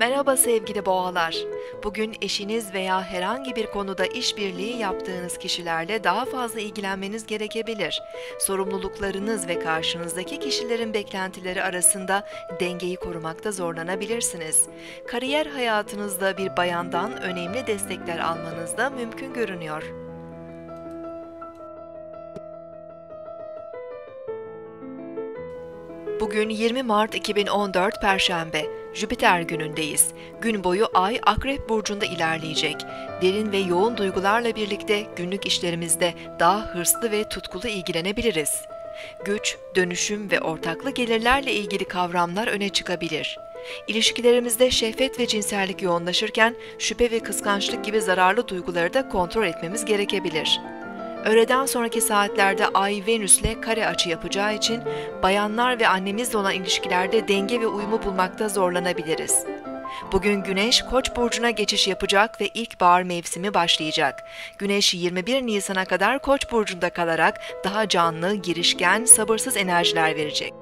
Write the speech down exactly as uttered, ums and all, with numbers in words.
Merhaba sevgili boğalar. Bugün eşiniz veya herhangi bir konuda işbirliği yaptığınız kişilerle daha fazla ilgilenmeniz gerekebilir. Sorumluluklarınız ve karşınızdaki kişilerin beklentileri arasında dengeyi korumakta zorlanabilirsiniz. Kariyer hayatınızda bir bayandan önemli destekler almanız da mümkün görünüyor. Bugün yirmi Mart iki bin on dört Perşembe, Jüpiter günündeyiz. Gün boyu Ay Akrep Burcu'nda ilerleyecek. Derin ve yoğun duygularla birlikte günlük işlerimizde daha hırslı ve tutkulu ilgilenebiliriz. Güç, dönüşüm ve ortaklı gelirlerle ilgili kavramlar öne çıkabilir. İlişkilerimizde şehvet ve cinsellik yoğunlaşırken şüphe ve kıskançlık gibi zararlı duyguları da kontrol etmemiz gerekebilir. Öğleden sonraki saatlerde Ay Venüs'le kare açı yapacağı için bayanlar ve annemizle olan ilişkilerde denge ve uyumu bulmakta zorlanabiliriz. Bugün Güneş Koç burcuna geçiş yapacak ve ilkbahar mevsimi başlayacak. Güneş yirmi bir Nisan'a kadar Koç burcunda kalarak daha canlı, girişken, sabırsız enerjiler verecek.